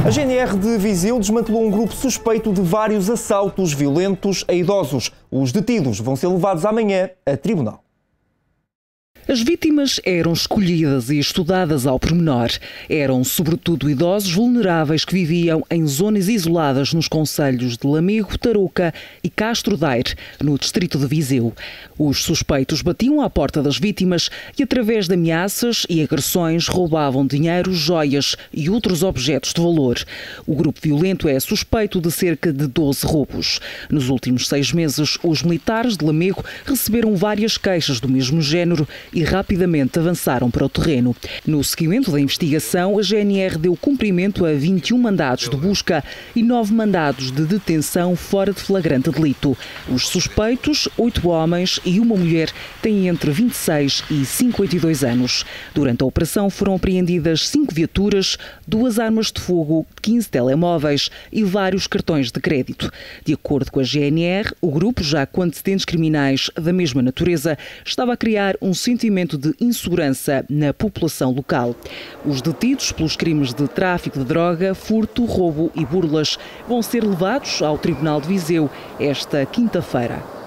A GNR de Viseu desmantelou um grupo suspeito de vários assaltos violentos a idosos. Os detidos vão ser levados amanhã a tribunal. As vítimas eram escolhidas e estudadas ao pormenor. Eram sobretudo idosos vulneráveis que viviam em zonas isoladas nos concelhos de Lamego, Tarouca e Castro Daire, no distrito de Viseu. Os suspeitos batiam à porta das vítimas e, através de ameaças e agressões, roubavam dinheiro, joias e outros objetos de valor. O grupo violento é suspeito de cerca de 12 roubos. Nos últimos 6 meses, os militares de Lamego receberam várias queixas do mesmo género e rapidamente avançaram para o terreno. No seguimento da investigação, a GNR deu cumprimento a 21 mandados de busca e 9 mandados de detenção fora de flagrante delito. Os suspeitos, 8 homens e uma mulher, têm entre 26 e 52 anos. Durante a operação foram apreendidas 5 viaturas, 2 armas de fogo, 15 telemóveis e vários cartões de crédito. De acordo com a GNR, o grupo, já com antecedentes criminais da mesma natureza, estava a criar um sentimento de insegurança na população local. Os detidos pelos crimes de tráfico de droga, furto, roubo e burlas vão ser levados ao Tribunal de Viseu esta quinta-feira.